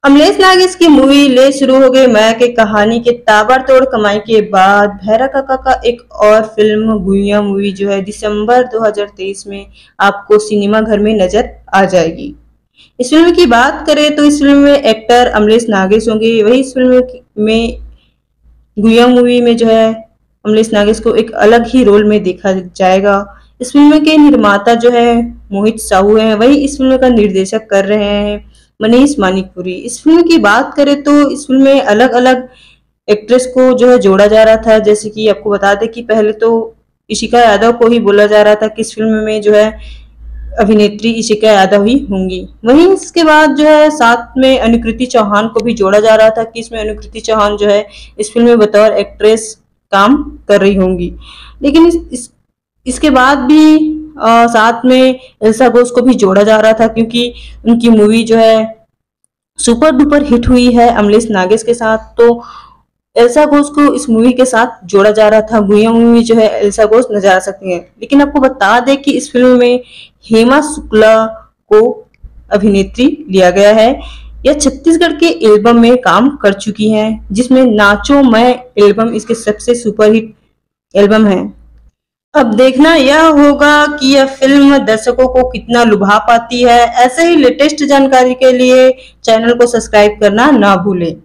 अमलेश नागेश की मूवी ले शुरू हो गई माया की कहानी के ताबड़तोड़ कमाई के बाद भैरा काका का एक और फिल्म गुइया मूवी जो है दिसंबर 2023 में आपको सिनेमा घर में नजर आ जाएगी। इस फिल्म की बात करें तो इस फिल्म में एक्टर अमलेश नागेश होंगे। वही इस फिल्म में गुइया मूवी में जो है अमलेश नागेश को एक अलग ही रोल में देखा जाएगा। इस फिल्म के निर्माता जो है मोहित साहू हैं। वही इस फिल्म का निर्देशक कर रहे हैं मनीष मानिकपुरी। इस फिल्म की बात करें तो इस फिल्म में अलग अलग एक्ट्रेस को जो है जोड़ा जा रहा था। जैसे कि आपको बता दें कि पहले तो इशिका यादव को ही बोला जा रहा था कि इस फिल्म में जो है अभिनेत्री इशिका यादव ही होंगी। वहीं इसके बाद जो है साथ में अनुकृति चौहान को भी जोड़ा जा रहा था कि इसमें अनुकृति चौहान जो है इस फिल्म में बतौर एक्ट्रेस काम कर रही होंगी। लेकिन इसके बाद भी साथ में एल्सा घोष को भी जोड़ा जा रहा था क्योंकि उनकी मूवी जो है सुपर डुपर हिट हुई है अमलेश नागेश के साथ। तो एल्सा घोष को इस मूवी के साथ जोड़ा जा रहा था। गुइया मूवी जो है एल्सा घोष नजर आ सकती हैं। लेकिन आपको बता दें कि इस फिल्म में हेमा शुक्ला को अभिनेत्री लिया गया है। यह छत्तीसगढ़ के एल्बम में काम कर चुकी हैं जिसमें नाचो मैं एल्बम इसके सबसे सुपरहिट एल्बम है। अब देखना यह होगा कि यह फिल्म दर्शकों को कितना लुभा पाती है। ऐसे ही लेटेस्ट जानकारी के लिए चैनल को सब्सक्राइब करना ना भूलें।